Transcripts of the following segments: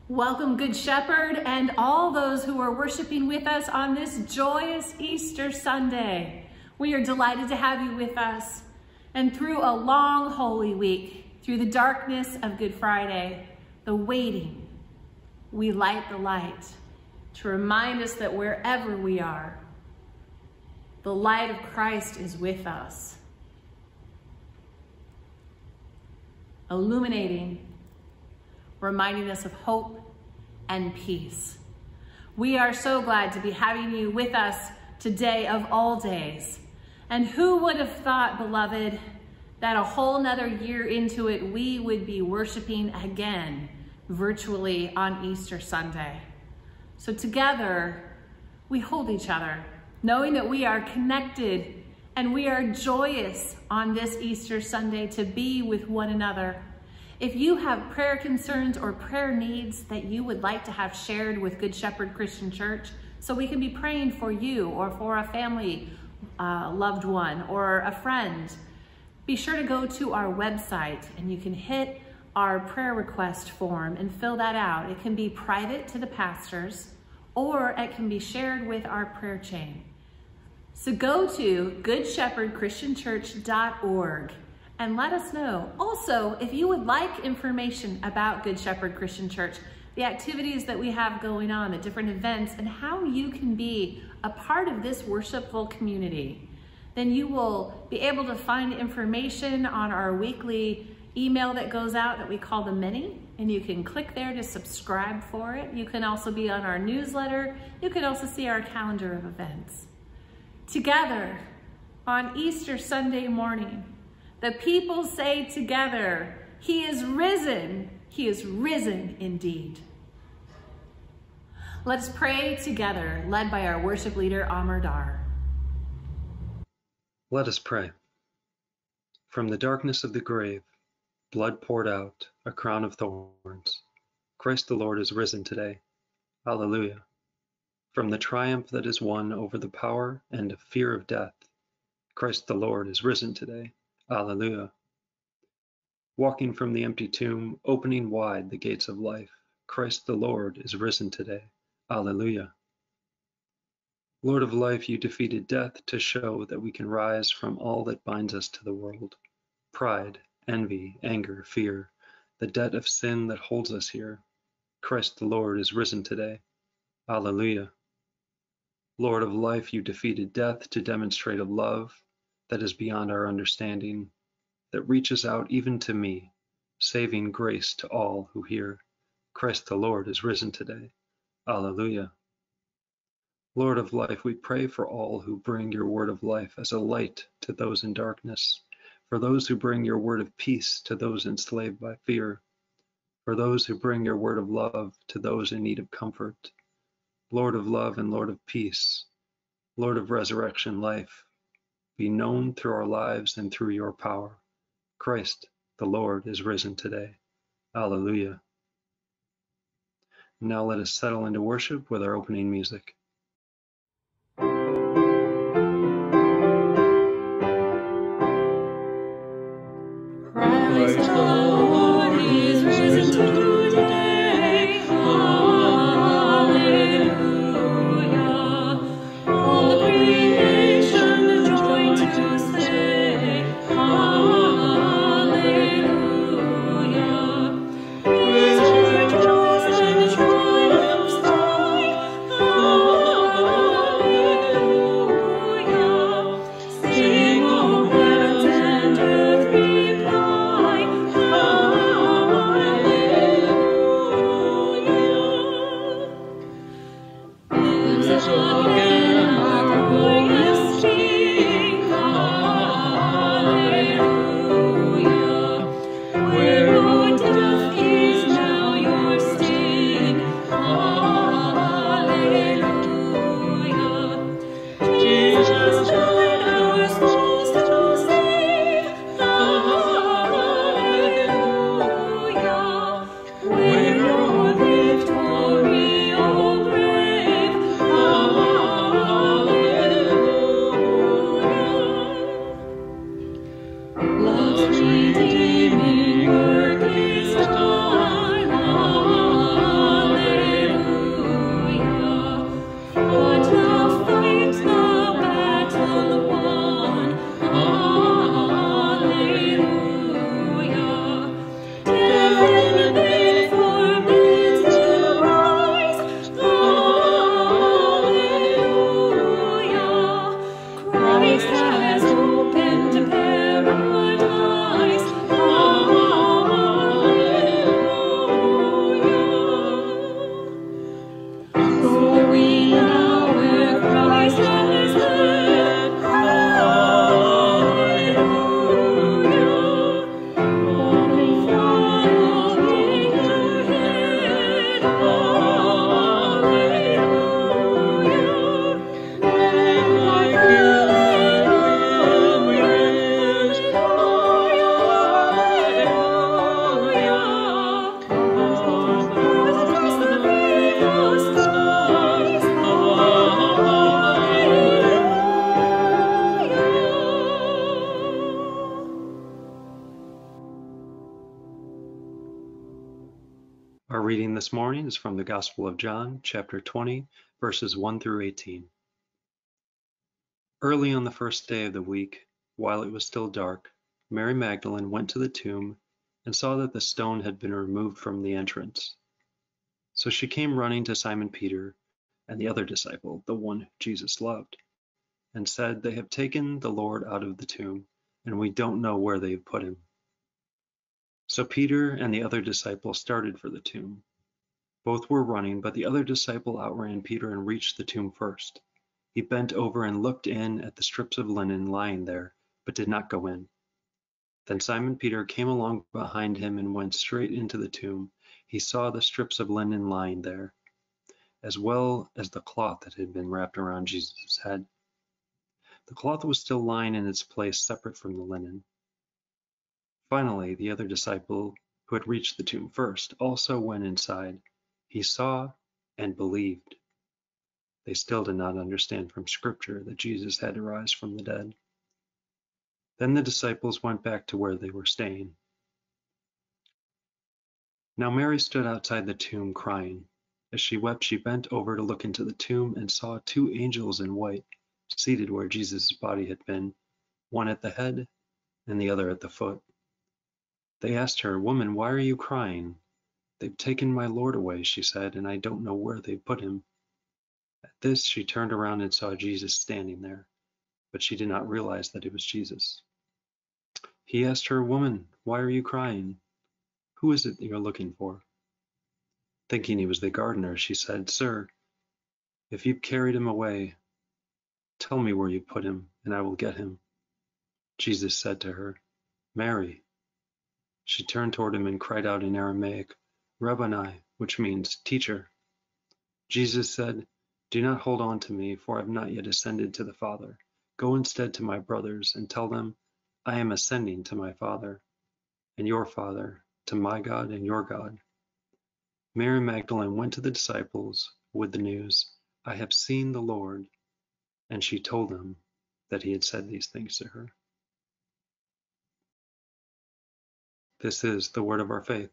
Welcome, Good Shepherd, and all those who are worshiping with us on this joyous Easter Sunday. We are delighted to have you with us. And through a long Holy Week, through the darkness of Good Friday, the waiting, we light the light to remind us that wherever we are, the light of Christ is with us, illuminating, reminding us of hope and peace. We are so glad to be having you with us today of all days. And who would have thought, beloved, that a whole nother year into it, we would be worshiping again virtually on Easter Sunday. So together, we hold each other, knowing that we are connected and we are joyous on this Easter Sunday to be with one another. If you have prayer concerns or prayer needs that you would like to have shared with Good Shepherd Christian Church, so we can be praying for you or for a family loved one or a friend, be sure to go to our website and you can hit our prayer request form and fill that out. It can be private to the pastors or it can be shared with our prayer chain. So go to goodshepherdchristianchurch.org and let us know. Also, if you would like information about Good Shepherd Christian Church, the activities that we have going on, the different events, and how you can be a part of this worshipful community, then you will be able to find information on our weekly email that goes out that we call the Mini, and you can click there to subscribe for it. You can also be on our newsletter. You can also see our calendar of events. Together, on Easter Sunday morning, the people say together, "He is risen. He is risen indeed." Let's pray together, led by our worship leader, Amar Dar. Let us pray. From the darkness of the grave, blood poured out, a crown of thorns. Christ the Lord is risen today. Alleluia. From the triumph that is won over the power and fear of death, Christ the Lord is risen today. Alleluia. Walking from the empty tomb, opening wide the gates of life, Christ the Lord is risen today. Alleluia. Lord of life, you defeated death to show that we can rise from all that binds us to the world. Pride, envy, anger, fear, the debt of sin that holds us here. Christ the Lord is risen today. Alleluia. Lord of life, you defeated death to demonstrate a love that is beyond our understanding, that reaches out even to me, saving grace to all who hear. Christ the Lord is risen today. Alleluia. Lord of life, we pray for all who bring your word of life as a light to those in darkness, for those who bring your word of peace to those enslaved by fear, for those who bring your word of love to those in need of comfort. Lord of love and Lord of peace, Lord of resurrection life, be known through our lives and through your power. Christ, the Lord, is risen today. Alleluia. Now let us settle into worship with our opening music. Christ the Lord is risen today. Alleluia. All the creation join to say, Alleluia. Praise rejoice and triumphs high. Christ has opened paradise. Hallelujah. For we now where Christ has led. Hallelujah. Only following ahead. Hallelujah. Our reading this morning is from the Gospel of John, chapter 20, verses 1 through 18. Early on the first day of the week, while it was still dark, Mary Magdalene went to the tomb and saw that the stone had been removed from the entrance. So she came running to Simon Peter and the other disciple, the one Jesus loved, and said, "They have taken the Lord out of the tomb, and we don't know where they have put him." So Peter and the other disciple started for the tomb. Both were running, but the other disciple outran Peter and reached the tomb first. He bent over and looked in at the strips of linen lying there, but did not go in. Then Simon Peter came along behind him and went straight into the tomb. He saw the strips of linen lying there, as well as the cloth that had been wrapped around Jesus' head. The cloth was still lying in its place separate from the linen. Finally, the other disciple, who had reached the tomb first, also went inside. He saw and believed. They still did not understand from Scripture that Jesus had to rise from the dead. Then the disciples went back to where they were staying. Now Mary stood outside the tomb crying. As she wept, she bent over to look into the tomb and saw two angels in white seated where Jesus' body had been, one at the head and the other at the foot. They asked her, "Woman, why are you crying?" "They've taken my Lord away," she said, "and I don't know where they've put him." At this, she turned around and saw Jesus standing there, but she did not realize that it was Jesus. He asked her, "Woman, why are you crying? Who is it that you're looking for?" Thinking he was the gardener, she said, "Sir, if you've carried him away, tell me where you put him, and I will get him." Jesus said to her, "Mary." She turned toward him and cried out in Aramaic, "Rabboni," which means teacher. Jesus said, "Do not hold on to me, for I have not yet ascended to the Father. Go instead to my brothers and tell them, I am ascending to my Father and your Father, to my God and your God." Mary Magdalene went to the disciples with the news, "I have seen the Lord," and she told them that he had said these things to her. This is the word of our faith.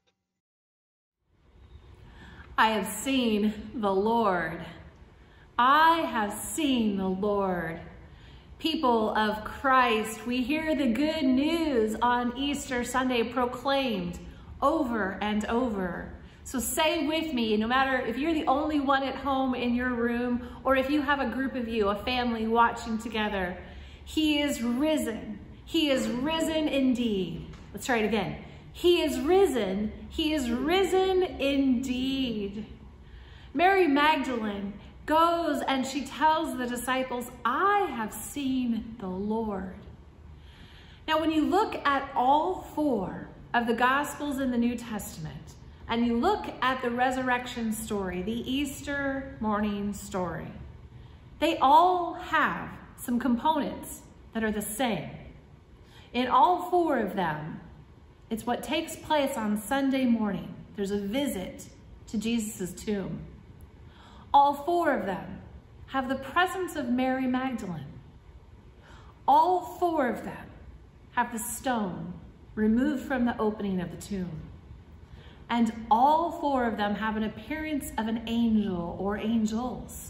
I have seen the Lord. I have seen the Lord. People of Christ, we hear the good news on Easter Sunday proclaimed over and over. So say with me, no matter if you're the only one at home in your room, or if you have a group of you, a family watching together, he is risen. He is risen indeed. Let's try it again. He is risen. He is risen indeed. Mary Magdalene goes and she tells the disciples, "I have seen the Lord." Now, when you look at all four of the Gospels in the New Testament, and you look at the resurrection story, the Easter morning story, they all have some components that are the same. In all four of them, it's what takes place on Sunday morning. There's a visit to Jesus' tomb. All four of them have the presence of Mary Magdalene. All four of them have the stone removed from the opening of the tomb. And all four of them have an appearance of an angel or angels.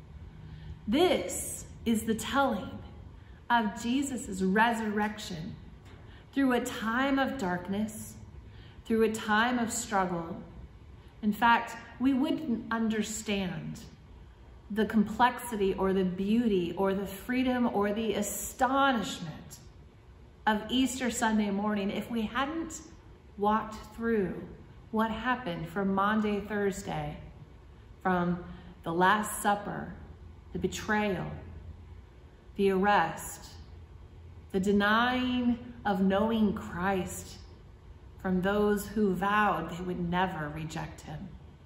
This is the telling of Jesus' resurrection through a time of darkness, through a time of struggle. In fact, we wouldn't understand the complexity or the beauty or the freedom or the astonishment of Easter Sunday morning if we hadn't walked through what happened from Maundy Thursday, from the Last Supper, the betrayal, the arrest, the denying of knowing Christ from those who vowed they would never reject him.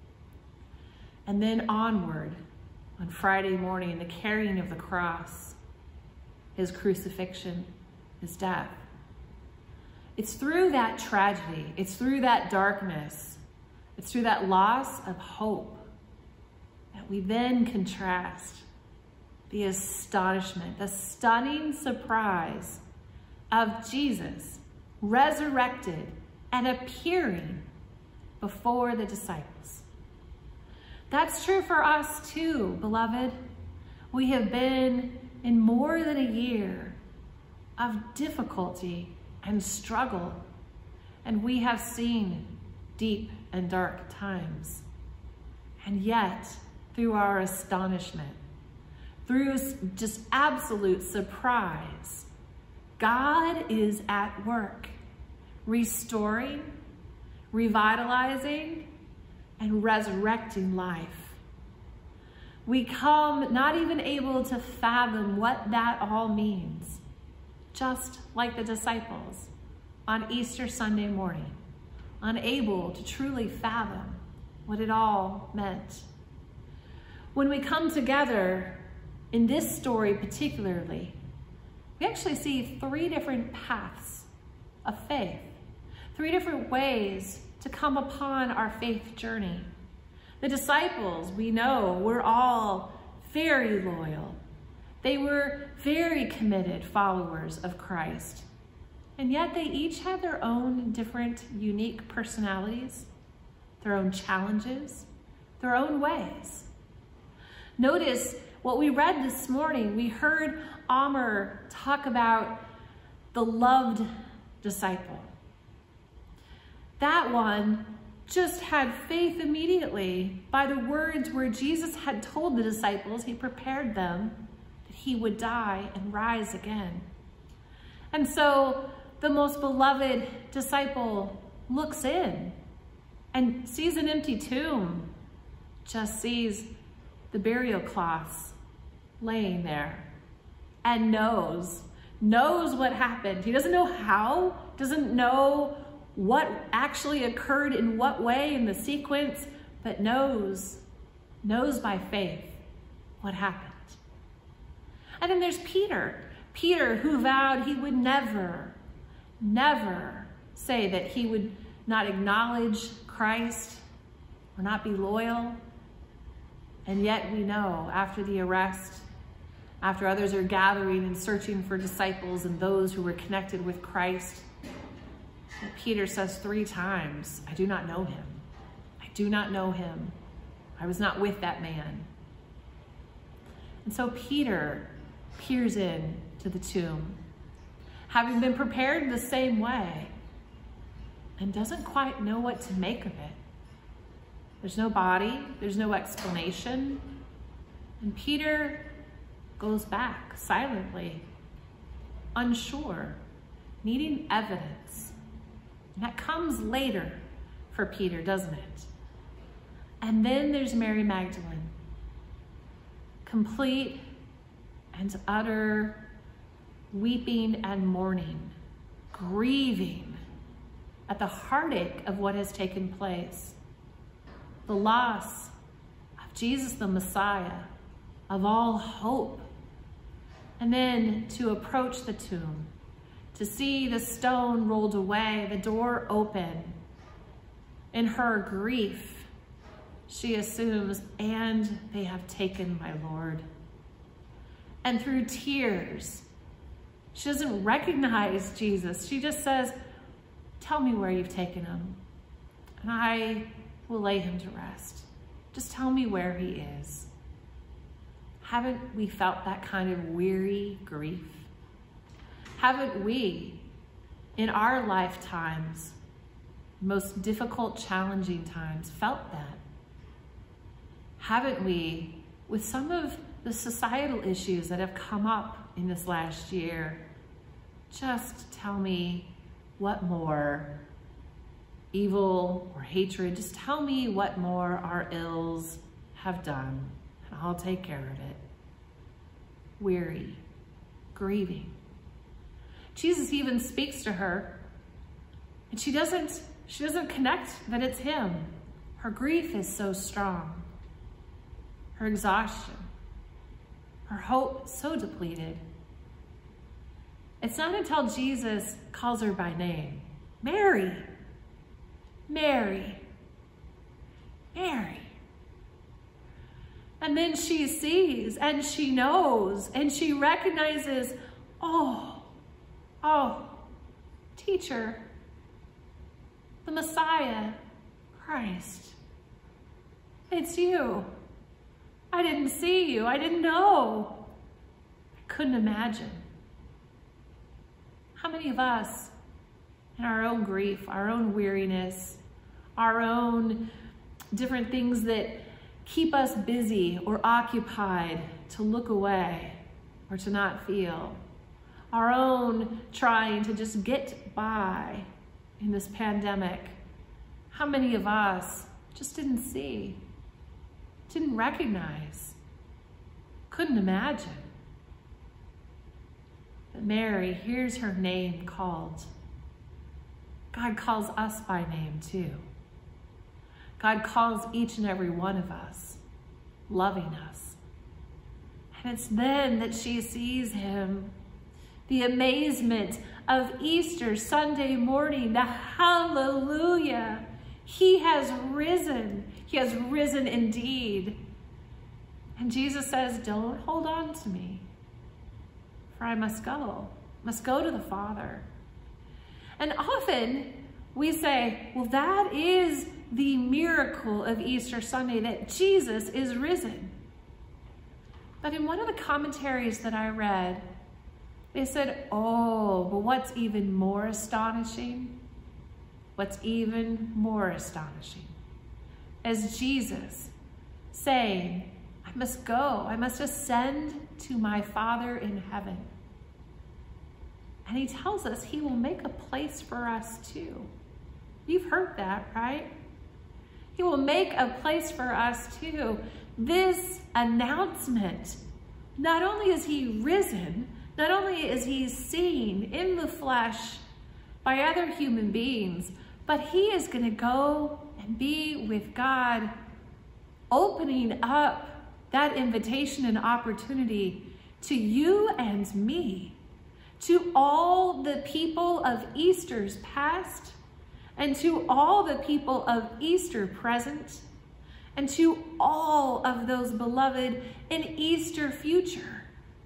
And then onward, on Friday morning, the carrying of the cross, his crucifixion, his death. It's through that tragedy, it's through that darkness, it's through that loss of hope that we then contrast the astonishment, the stunning surprise of Jesus resurrected and appearing before the disciples. That's true for us too, beloved. We have been in more than a year of difficulty and struggle, and we have seen deep and dark times. And yet, through our astonishment, through just absolute surprise, God is at work, restoring, revitalizing, and resurrecting life. We come not even able to fathom what that all means, just like the disciples on Easter Sunday morning, unable to truly fathom what it all meant. When we come together in this story particularly, we actually see three different paths of faith, three different ways to come upon our faith journey. The disciples, we know, were all very loyal. They were very committed followers of Christ. And yet they each had their own different, unique personalities, their own challenges, their own ways. Notice what we read this morning. We heard Amr talk about the loved disciple. That one just had faith immediately by the words where Jesus had told the disciples, he prepared them, that he would die and rise again. And so the most beloved disciple looks in and sees an empty tomb, just sees the burial cloths laying there, and knows what happened. He doesn't know how, doesn't know what actually occurred in what way in the sequence, but knows by faith what happened. And then there's Peter who vowed he would never say that he would not acknowledge Christ or not be loyal. And yet we know after the arrest, after others are gathering and searching for disciples and those who were connected with Christ, Peter says 3 times, I do not know him. I do not know him. I was not with that man. And so Peter peers in to the tomb, having been prepared the same way, and doesn't quite know what to make of it. There's no body, there's no explanation. And Peter goes back silently, unsure, needing evidence. And that comes later for Peter, doesn't it? And then there's Mary Magdalene, complete and utter weeping and mourning, grieving at the heartache of what has taken place, the loss of Jesus the Messiah, of all hope. And then to approach the tomb, to see the stone rolled away, the door open. In her grief, she assumes, and they have taken my Lord. And through tears, she doesn't recognize Jesus. She just says, tell me where you've taken him, and I will lay him to rest. Just tell me where he is. Haven't we felt that kind of weary grief? Haven't we, in our lifetimes, most difficult, challenging times, felt that? Haven't we with some of the societal issues that have come up in this last year. Just tell me what more evil or hatred, just tell me what more our ills have done, and I'll take care of it. Weary, grieving. Jesus even speaks to her, and she doesn't connect that it's him. Her grief is so strong. Her exhaustion, her hope so depleted. It's not until Jesus calls her by name, Mary, Mary, Mary. And then she sees and she knows and she recognizes, oh, teacher, the Messiah, Christ, it's you. I didn't see you. I didn't know. I couldn't imagine. How many of us, in our own grief, our own weariness, our own different things that keep us busy or occupied to look away or to not feel, our own trying to just get by in this pandemic, how many of us just didn't see, didn't recognize, couldn't imagine that Mary hears her name called? God calls us by name too. God calls each and every one of us, loving us. And it's then that she sees him. The amazement of Easter Sunday morning, the hallelujah. He has risen. He has risen indeed. And Jesus says, don't hold on to me, for I must go to the Father. And often we say, well, that is the miracle of Easter Sunday, that Jesus is risen. But in one of the commentaries that I read, they said, oh, but what's even more astonishing? What's even more astonishing is Jesus saying, I must go, I must ascend to my Father in heaven. And he tells us he will make a place for us too. You've heard that, right? He will make a place for us too. This announcement, not only is he risen, not only is he seen in the flesh by other human beings, but he is going to go and be with God, opening up that invitation and opportunity to you and me, to all the people of Easter's past, and to all the people of Easter present, and to all of those beloved in Easter future,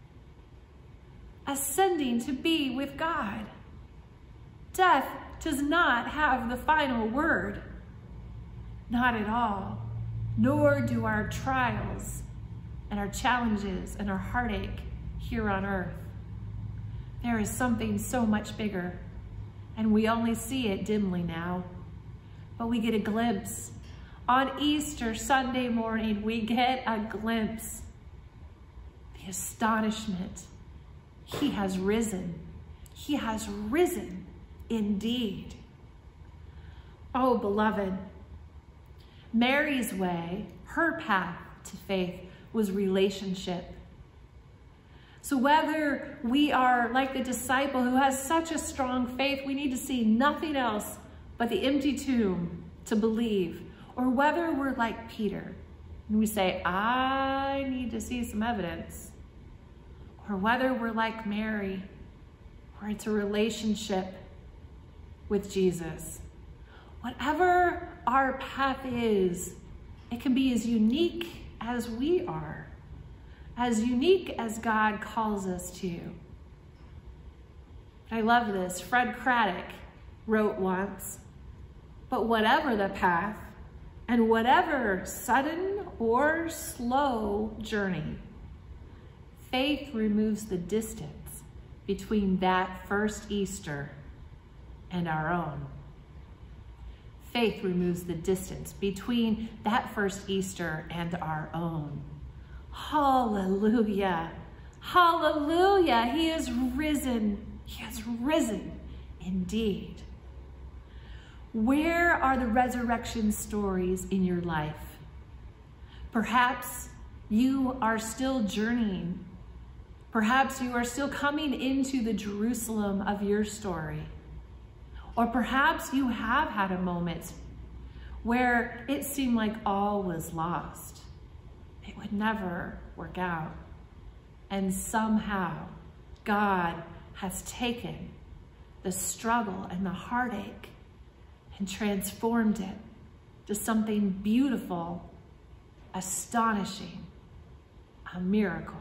ascending to be with God. Death does not have the final word. Not at all. Nor do our trials and our challenges and our heartache here on earth. There is something so much bigger, and we only see it dimly now. But we get a glimpse. On Easter Sunday morning, we get a glimpse. The astonishment. He has risen. He has risen indeed. Oh, beloved, Mary's way, her path to faith was relationship. So whether we are like the disciple who has such a strong faith, we need to see nothing else but the empty tomb to believe, or whether we're like Peter and we say, I need to see some evidence, or whether we're like Mary, where it's a relationship with Jesus. Whatever our path is, it can be as unique as we are, as unique as God calls us to. I love this. Fred Craddock wrote once, but whatever the path, and whatever sudden or slow journey, faith removes the distance between that first Easter and our own. Faith removes the distance between that first Easter and our own. Hallelujah. Hallelujah. He is risen. He has risen indeed. Where are the resurrection stories in your life? Perhaps you are still journeying. Perhaps you are still coming into the Jerusalem of your story. Or perhaps you have had a moment where it seemed like all was lost. It would never work out. And somehow God has taken the struggle and the heartache and transformed it to something beautiful, astonishing, a miracle.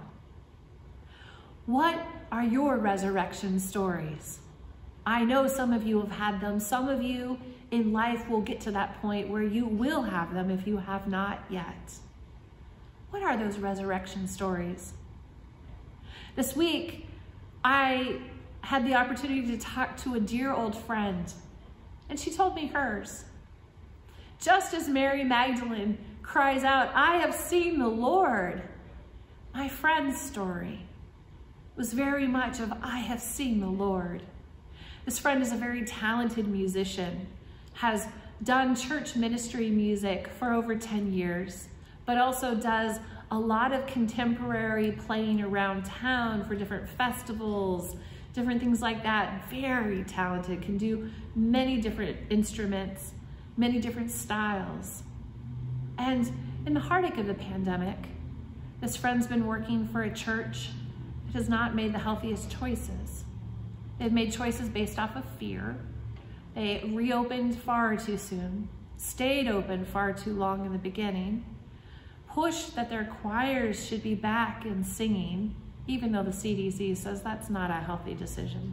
What are your resurrection stories? I know some of you have had them. Some of you in life will get to that point where you will have them if you have not yet. What are those resurrection stories? This week, I had the opportunity to talk to a dear old friend, and she told me hers. Just as Mary Magdalene cries out, "I have seen the Lord," my friend's story was very much of, "I have seen the Lord." This friend is a very talented musician, has done church ministry music for over 10 years, but also does a lot of contemporary playing around town for different festivals, different things like that. Very talented, can do many different instruments, many different styles. And in the heartache of the pandemic, this friend's been working for a church that has not made the healthiest choices. They've made choices based off of fear. They reopened far too soon, stayed open far too long in the beginning, pushed that their choirs should be back and singing, even though the CDC says that's not a healthy decision.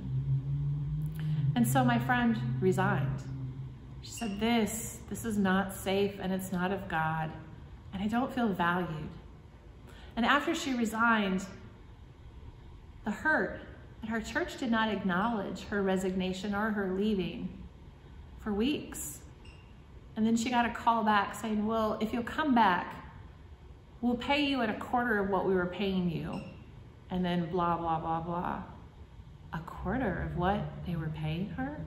And so my friend resigned. She said, this is not safe and it's not of God, and I don't feel valued. And after she resigned, the hurt that her church did not acknowledge her resignation or her leaving for weeks. And then she got a call back saying, well, if you'll come back, we'll pay you at a quarter of what we were paying you. And then blah, blah, blah, blah. A quarter of what they were paying her?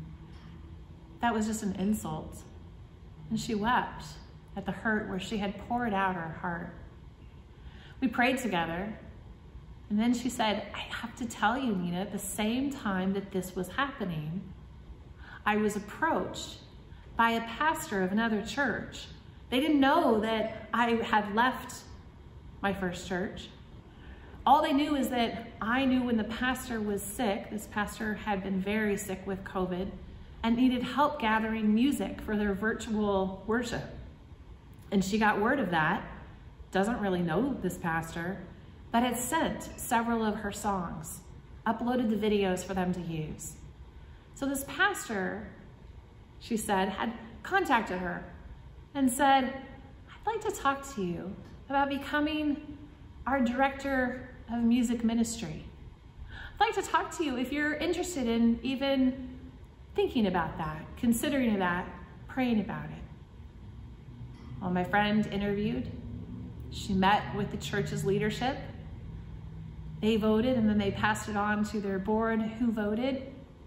That was just an insult. And she wept at the hurt where she had poured out her heart. We prayed together. And then she said, I have to tell you, Nina, at the same time that this was happening, I was approached by a pastor of another church. They didn't know that I had left my first church. All they knew is that I knew when the pastor was sick. This pastor had been very sick with COVID and needed help gathering music for their virtual worship. And she got word of that, doesn't really know this pastor, but had sent several of her songs, uploaded the videos for them to use. So this pastor, she said, had contacted her and said, I'd like to talk to you about becoming our director of music ministry. I'd like to talk to you if you're interested in even thinking about that, considering that, praying about it. Well, my friend interviewed. She met with the church's leadership. They voted, and then they passed it on to their board who voted.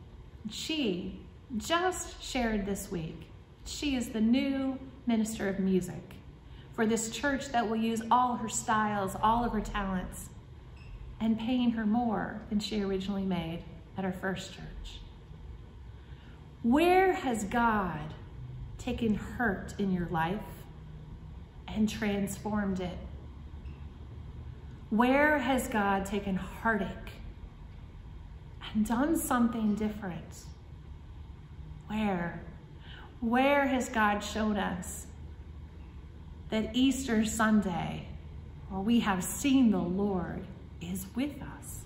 She just shared this week, she is the new minister of music for this church that will use all her styles, all of her talents, and paying her more than she originally made at her first church. Where has God taken hurt in your life and transformed it? Where has God taken heartache and done something different? Where has God shown us that Easter Sunday, where we have seen the Lord, is with us?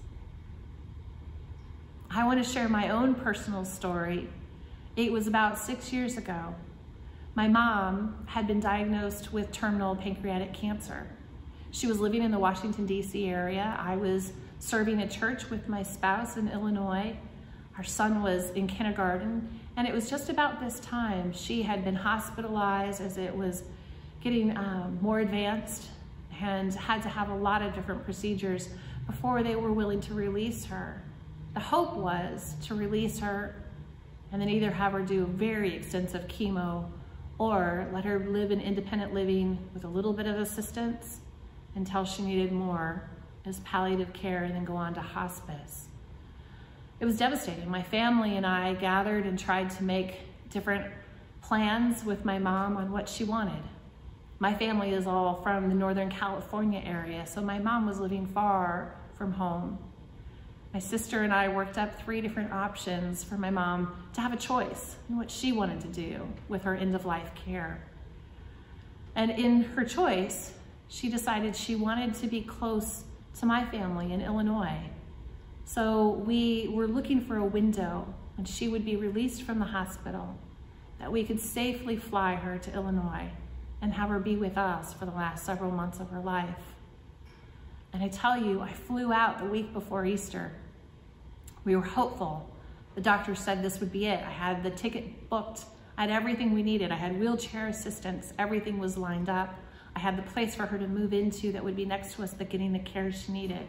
I want to share my own personal story. It was about 6 years ago. My mom had been diagnosed with terminal pancreatic cancer. She was living in the Washington, D.C. area. I was serving a church with my spouse in Illinois. Our son was in kindergarten, and it was just about this time she had been hospitalized as it was getting more advanced, and had to have a lot of different procedures before they were willing to release her. The hope was to release her and then either have her do very extensive chemo or let her live in independent living with a little bit of assistance until she needed more as palliative care and then go on to hospice. It was devastating. My family and I gathered and tried to make different plans with my mom on what she wanted. My family is all from the Northern California area, so my mom was living far from home. My sister and I worked up 3 different options for my mom to have a choice in what she wanted to do with her end-of-life care. And in her choice, she decided she wanted to be close to my family in Illinois. So we were looking for a window when she would be released from the hospital that we could safely fly her to Illinois and have her be with us for the last several months of her life. And I tell you, I flew out the week before Easter. We were hopeful. The doctor said this would be it. I had the ticket booked. I had everything we needed. I had wheelchair assistance. Everything was lined up. I had the place for her to move into that would be next to us, but getting the care she needed.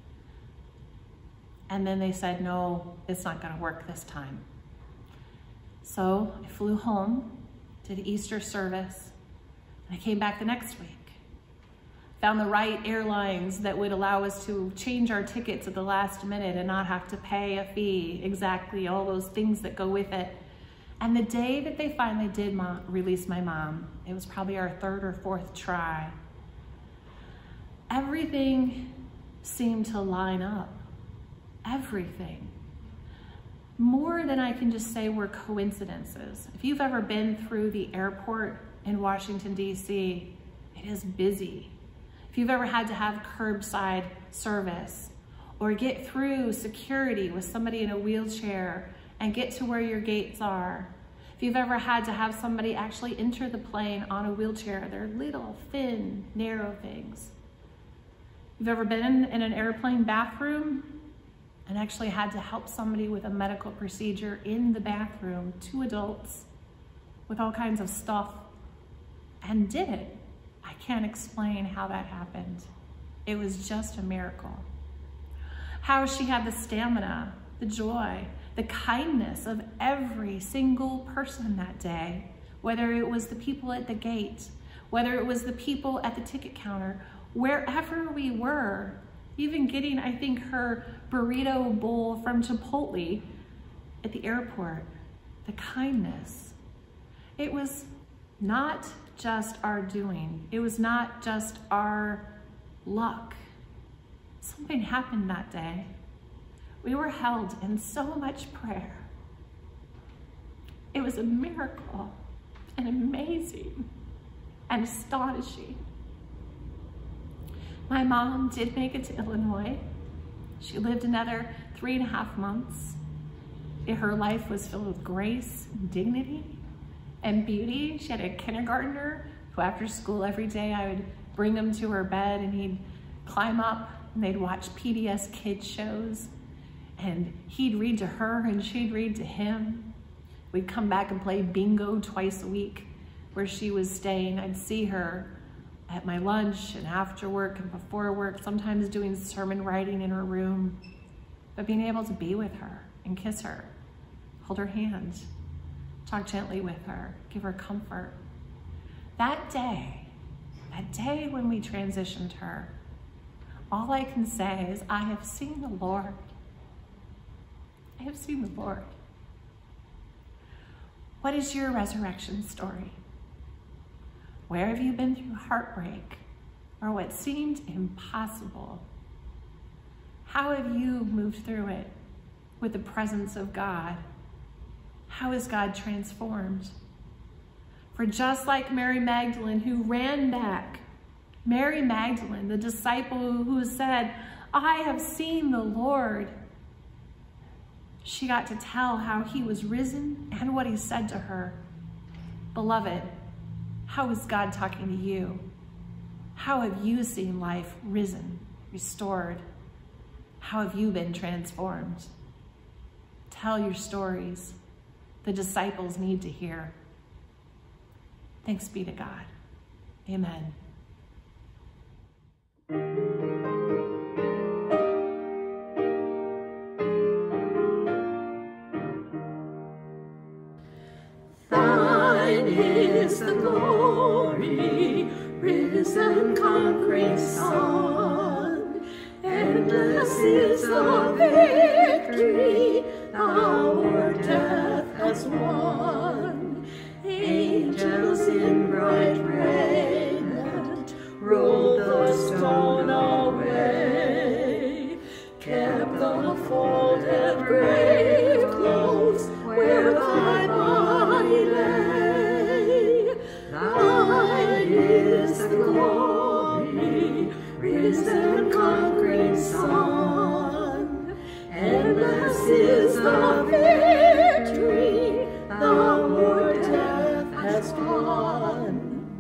And then they said, no, it's not gonna work this time. So I flew home, did Easter service, and I came back the next week. Found the right airlines that would allow us to change our tickets at the last minute and not have to pay a fee, exactly all those things that go with it. And the day that they finally did release my mom, it was probably our 3rd or 4th try, everything seemed to line up. Everything. More than I can just say were coincidences. If you've ever been through the airport in Washington, D.C., it is busy. If you've ever had to have curbside service or get through security with somebody in a wheelchair and get to where your gates are, if you've ever had to have somebody actually enter the plane on a wheelchair, they're little, thin, narrow things. You've ever been in an airplane bathroom and actually had to help somebody with a medical procedure in the bathroom, 2 adults with all kinds of stuff, and did it. I can't explain how that happened. It was just a miracle. How she had the stamina, the joy, the kindness of every single person that day, whether it was the people at the gate, whether it was the people at the ticket counter, wherever we were, even getting, I think, her burrito bowl from Chipotle at the airport, the kindness. It was not just our doing. It was not just our luck. Something happened that day. We were held in so much prayer. It was a miracle and amazing and astonishing. My mom did make it to Illinois. She lived another 3.5 months. Her life was filled with grace and dignity and beauty. She had a kindergartner who after school every day I would bring him to her bed and he'd climb up and they'd watch PBS kids shows and he'd read to her and she'd read to him. We'd come back and play bingo twice a week where she was staying. I'd see her at my lunch and after work and before work, sometimes doing sermon writing in her room, but being able to be with her and kiss her, hold her hand, talk gently with her, give her comfort. That day when we transitioned her, all I can say is, I have seen the Lord. I have seen the Lord. What is your resurrection story? Where have you been through heartbreak or what seemed impossible? How have you moved through it with the presence of God? How is God transformed? For just like Mary Magdalene who ran back, Mary Magdalene, the disciple who said, I have seen the Lord, she got to tell how he was risen and what he said to her. Beloved, how is God talking to you? How have you seen life risen, restored? How have you been transformed? Tell your stories. The disciples need to hear. Thanks be to God. Amen. Thine is the glory, risen conquering Son. Endless is the victory, our death has won. Angels in bright raiment rolled the stone away, kept the folded grave clothes where thy body lay. Thine is the glory, risen conquering Son. Endless is the victory, our death has won.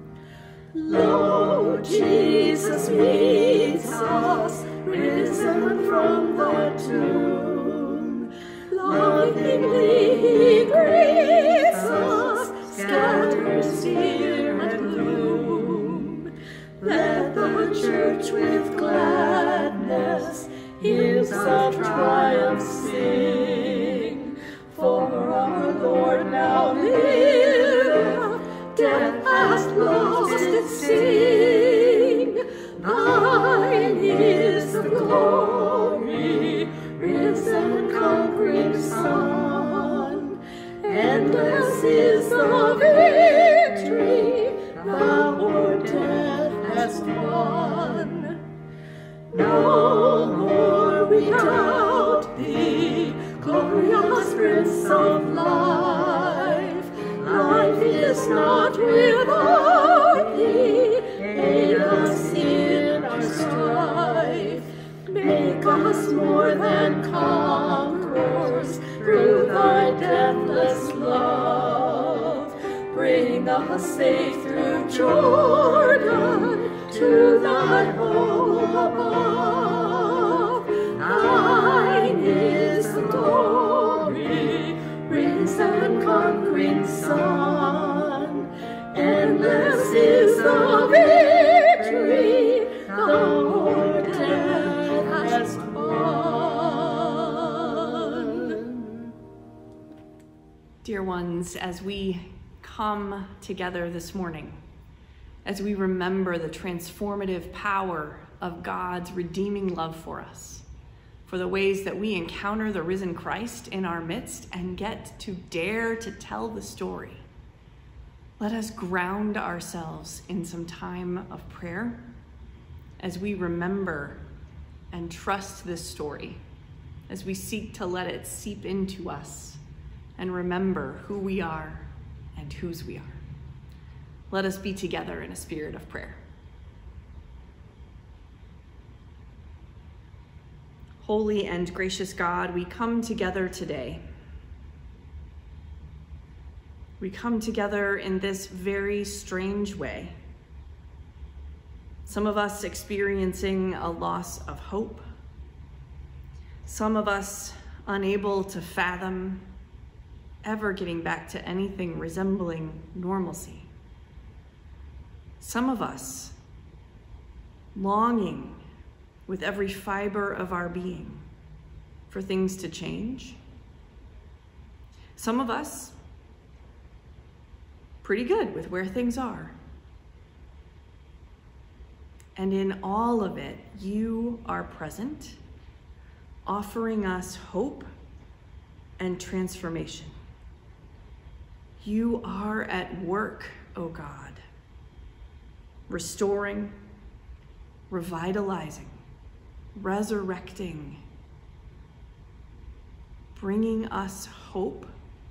Lo, Jesus meets us, risen from the tomb. Lovingly he greets us, scatters fear and gloom. Let the church with gladness hymns of triumph sing. For our Lord now liveth, death hath lost its sting. Thine is the glory, risen conquering Son. Endless is the victory, our death has won. No more we doubt thee, glorious Prince of life. Life is not without thee, aid us in our strife. Make us more than conquerors through thy deathless love. Bring us safe through Jordan to thy home above. Thine is the glory, risen conquering Son. Endless is the victory, our death has won. Dear ones, as we come together this morning, as we remember the transformative power of God's redeeming love for us, for the ways that we encounter the risen Christ in our midst and get to dare to tell the story, let us ground ourselves in some time of prayer as we remember and trust this story, as we seek to let it seep into us and remember who we are and whose we are. Let us be together in a spirit of prayer. Holy and gracious God, we come together today. We come together in this very strange way. Some of us experiencing a loss of hope. Some of us unable to fathom ever getting back to anything resembling normalcy. Some of us longing with every fiber of our being for things to change. Some of us pretty good with where things are. And in all of it, you are present, offering us hope and transformation. You are at work, O God, restoring, revitalizing, resurrecting, bringing us hope,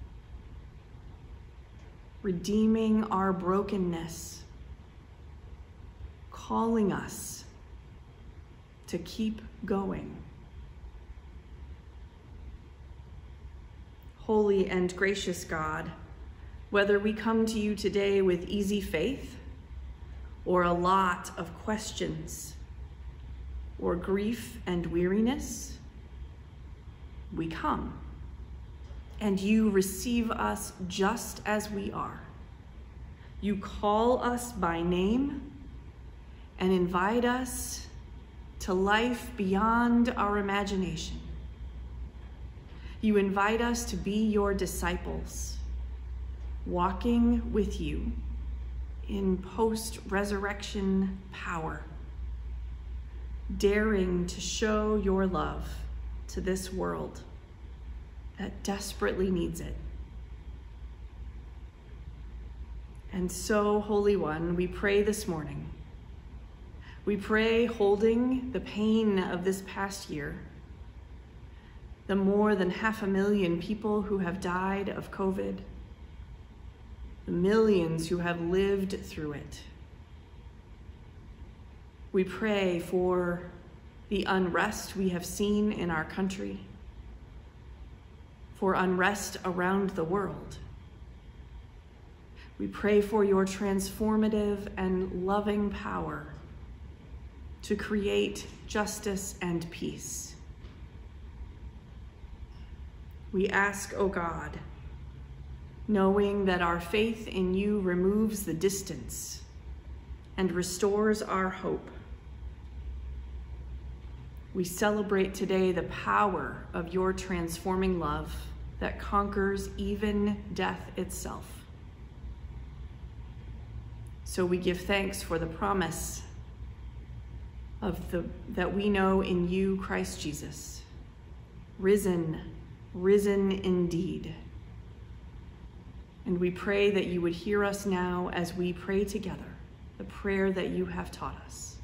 redeeming our brokenness, calling us to keep going. Holy and gracious God, whether we come to you today with easy faith or a lot of questions or grief and weariness, we come and you receive us just as we are. You call us by name and invite us to life beyond our imagination. You invite us to be your disciples, walking with you in post-resurrection power, daring to show your love to this world that desperately needs it. And so, Holy One, we pray this morning. We pray holding the pain of this past year, the more than 500,000 people who have died of COVID, the millions who have lived through it. We pray for the unrest we have seen in our country, for unrest around the world. We pray for your transformative and loving power to create justice and peace. We ask, O God, knowing that our faith in you removes the distance and restores our hope. We celebrate today the power of your transforming love that conquers even death itself. So we give thanks for the promise that we know in you, Christ Jesus, risen indeed. And we pray that you would hear us now as we pray together the prayer that you have taught us.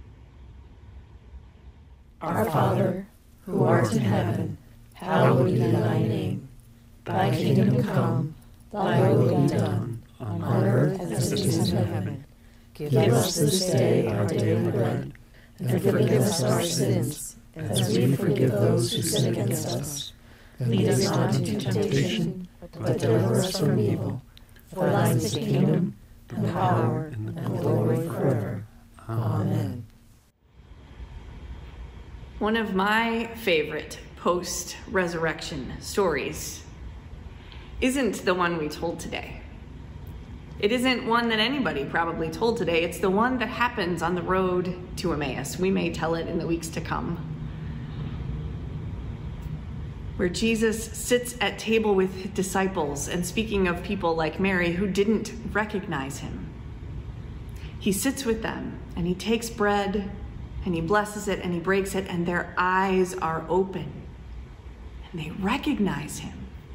Our Father, who art in heaven, hallowed be thy name. Thy kingdom come, thy will be done, on earth as it is in heaven. Give us this day our daily bread, and forgive us our sins, as we forgive those who sin against us. Lead us not into temptation, but deliver us from evil. For thine is the kingdom, and the power, and the glory forever. Amen. One of my favorite post-resurrection stories isn't the one we told today. It isn't one that anybody probably told today. It's the one that happens on the road to Emmaus. We may tell it in the weeks to come, where Jesus sits at table with disciples, and speaking of people like Mary who didn't recognize him, he sits with them and he takes bread and he blesses it and he breaks it, and their eyes are open and they recognize him.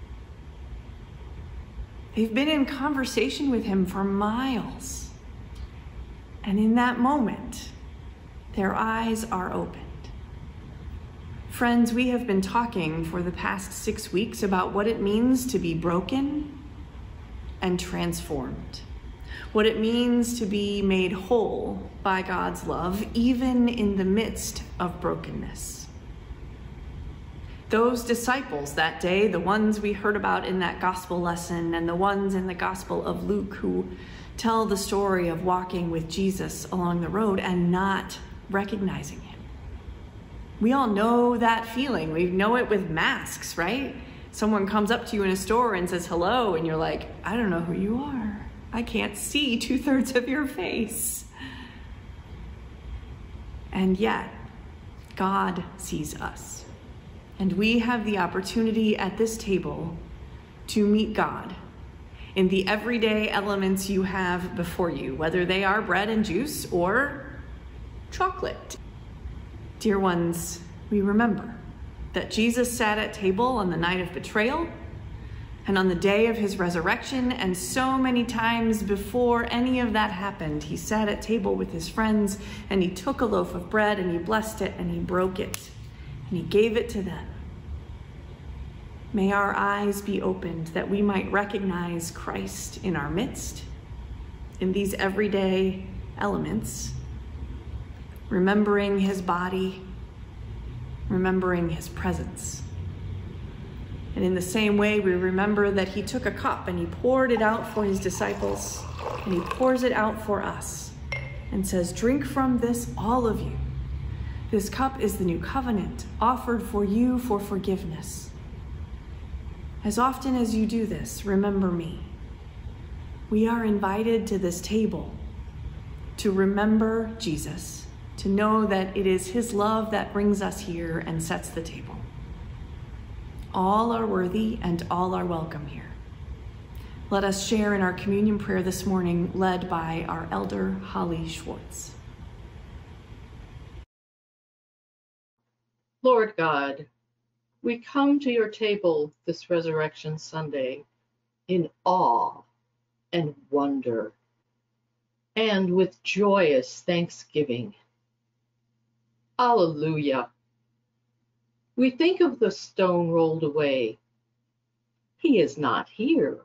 They've been in conversation with him for miles, and in that moment, their eyes are opened. Friends, we have been talking for the past 6 weeks about what it means to be broken and transformed, what it means to be made whole by God's love, even in the midst of brokenness. Those disciples that day, the ones we heard about in that gospel lesson, and the ones in the Gospel of Luke who tell the story of walking with Jesus along the road and not recognizing him. We all know that feeling. We know it with masks, right? Someone comes up to you in a store and says hello, and you're like, I don't know who you are. I can't see 2/3 of your face. And yet, God sees us. And we have the opportunity at this table to meet God in the everyday elements you have before you, whether they are bread and juice or chocolate. Dear ones, we remember that Jesus sat at table on the night of betrayal and on the day of his resurrection, and so many times before any of that happened, he sat at table with his friends and he took a loaf of bread and he blessed it and he broke it and he gave it to them. May our eyes be opened that we might recognize Christ in our midst, in these everyday elements, remembering his body, remembering his presence. And in the same way, we remember that he took a cup and he poured it out for his disciples, and he pours it out for us and says, drink from this, all of you. This cup is the new covenant offered for you for forgiveness. As often as you do this, remember me. We are invited to this table to remember Jesus to know that it is his love that brings us here and sets the table. All are worthy and all are welcome here. Let us share in our communion prayer this morning, led by our elder, Holly Schwartz. Lord God, we come to your table this Resurrection Sunday in awe and wonder, and with joyous thanksgiving. Alleluia. We think of the stone rolled away. He is not here.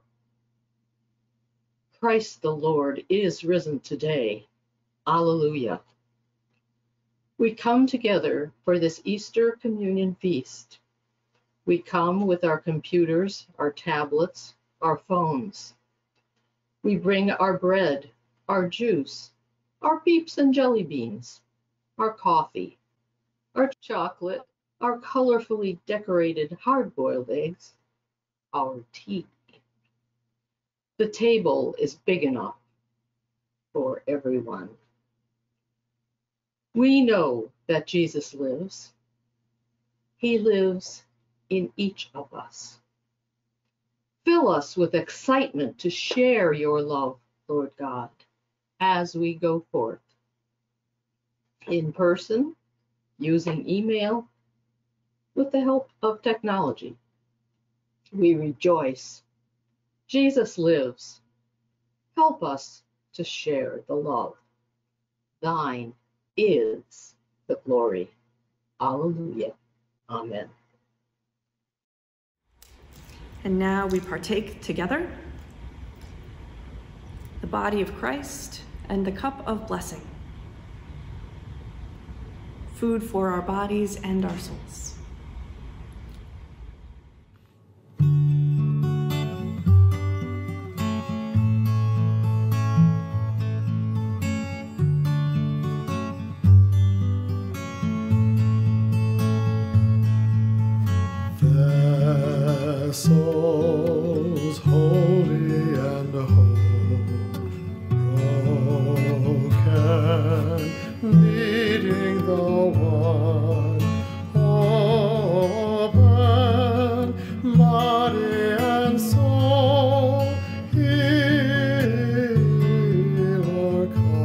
Christ the Lord is risen today. Alleluia. We come together for this Easter communion feast. We come with our computers, our tablets, our phones. We bring our bread, our juice, our peeps and jelly beans, our coffee, our chocolate, our colorfully decorated hard-boiled eggs, our tea. The table is big enough for everyone. We know that Jesus lives. He lives in each of us. Fill us with excitement to share your love, Lord God, as we go forth. In person, using email, with the help of technology. We rejoice. Jesus lives. Help us to share the love. Thine is the glory. Alleluia. Amen. And now we partake together the body of Christ and the cup of blessing, food for our bodies and our souls. Souls holy and whole, broken, needing the one, open, body and soul, healer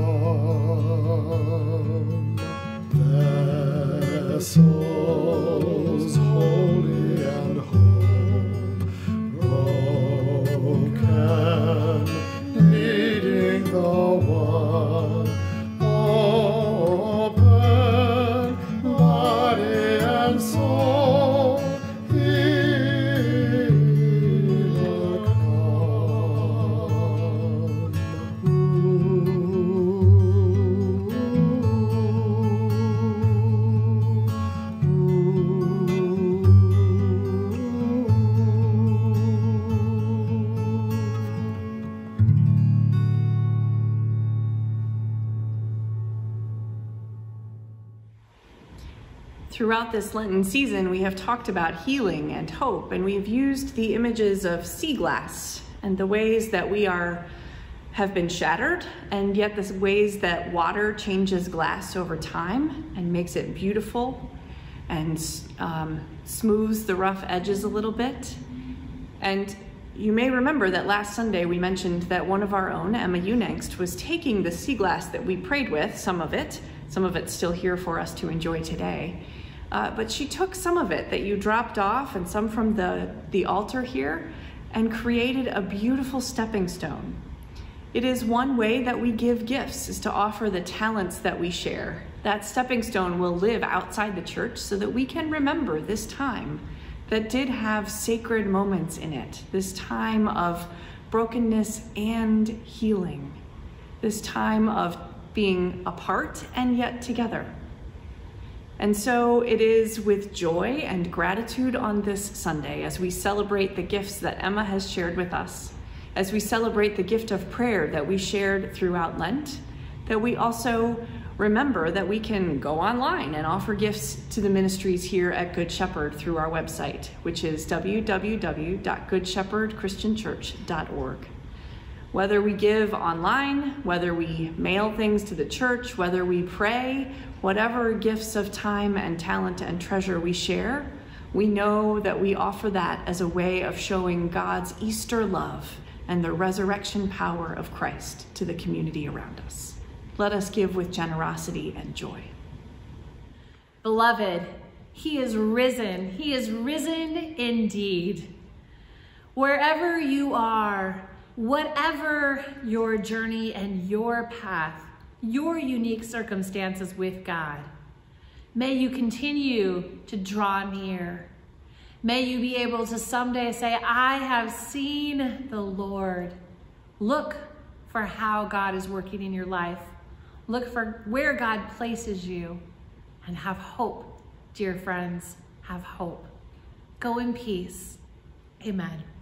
come. Their souls holy and whole, needing the one, open, body and soul, healer come. Throughout this Lenten season, we have talked about healing and hope, and we've used the images of sea glass and the ways that we have been shattered, and yet the ways that water changes glass over time and makes it beautiful and smooths the rough edges a little bit. And you may remember that last Sunday we mentioned that one of our own, Emma Unangst, was taking the sea glass that we prayed with, some of it's still here for us to enjoy today. But she took some of it that you dropped off and some from the altar here and created a beautiful stepping stone. It is one way that we give gifts, is to offer the talents that we share. That stepping stone will live outside the church so that we can remember this time that did have sacred moments in it, this time of brokenness and healing, this time of being apart and yet together. And so it is with joy and gratitude on this Sunday, as we celebrate the gifts that Emma has shared with us, as we celebrate the gift of prayer that we shared throughout Lent, that we also remember that we can go online and offer gifts to the ministries here at Good Shepherd through our website, which is www.goodshepherdchristianchurch.org. Whether we give online, whether we mail things to the church, whether we pray, whatever gifts of time and talent and treasure we share, we know that we offer that as a way of showing God's Easter love and the resurrection power of Christ to the community around us. Let us give with generosity and joy. Beloved, he is risen. He is risen indeed. Wherever you are, whatever your journey and your path, your unique circumstances with God, may you continue to draw near. May you be able to someday say, I have seen the Lord. Look for how God is working in your life. Look for where God places you, and have hope, dear friends, have hope. Go in peace. Amen.